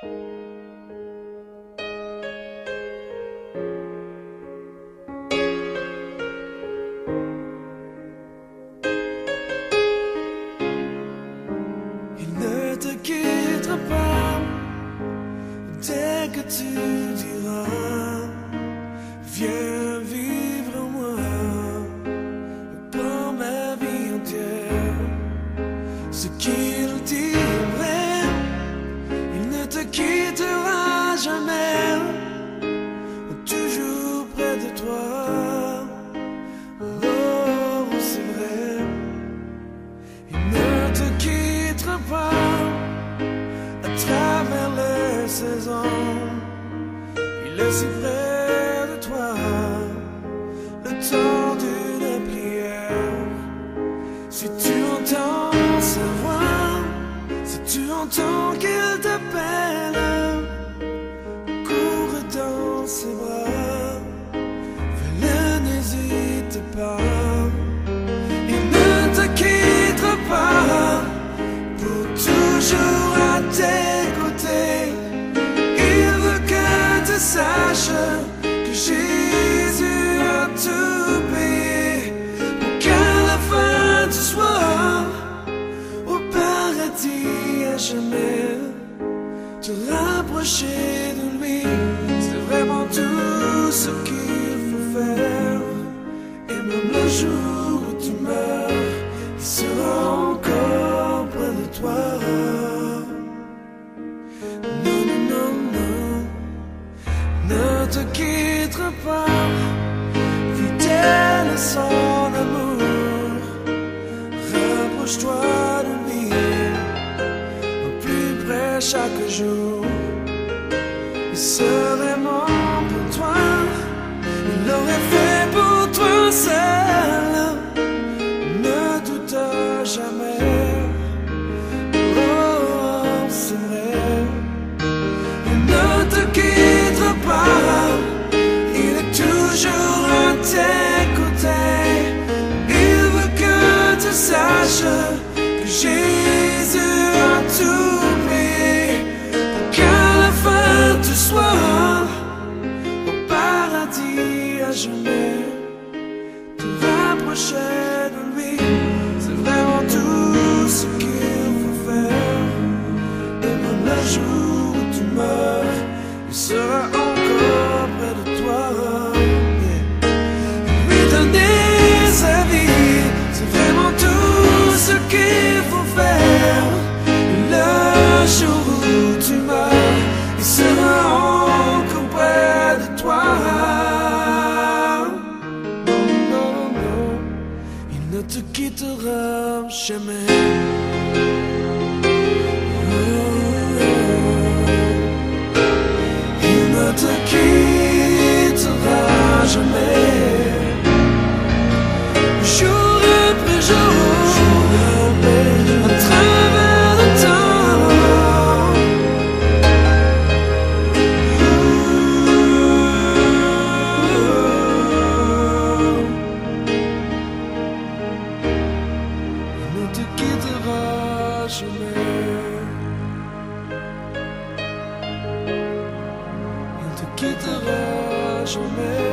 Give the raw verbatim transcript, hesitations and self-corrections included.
Il ne te quittera pas dès que tu diras viens vivre en moi, prends ma vie entière. Ce qu'il dit est vrai, il ne te quittera jamais, toujours près de toi. Oh, c'est vrai, il ne te quittera pas à travers les saisons. Il est si près de toi, le temps d'une prière. Si tu entends sa voix, si tu entends qu'il t'appelle, cours dans ses bras, fais-le, n'hésite pas. Il ne te quittera pas pour toujours à tes côtés. Il veut que tu saches que Jésus a tout payé pour qu'à la fin tu sois au paradis à jamais. Te rapprocher de lui, c'est vraiment tout ce qu'il faut faire. Et même le jour où tu meurs, il sera encore près de toi. Non, non, non, non, ne te quittera pas, fidèle à son amour. Rapproche-toi de lui, au plus près chaque jour. Il serait mort pour toi, il l'aurait fait pour toi seul. Ne doute jamais, oh, c'est vrai. Il ne te quittera pas, il est toujours à tes côtés. Il veut que tu saches que Jésus a tout payé pour qu'à la fin tu sois au paradis à jamais. Te rapprocher de lui, c'est vraiment tout ce qu'il faut faire. Et même le jour où tu meurs, il sera encore près de toi. Lui donner sa vie, c'est vraiment tout ce qu'il faut faire. Le jour où tu meurs, il sera encore près de toi. Non, non, non, il ne te quittera jamais. Il ne te quittera jamais. Jour après jour, à travers le temps. Il ne te quittera jamais. Il ne te quittera jamais.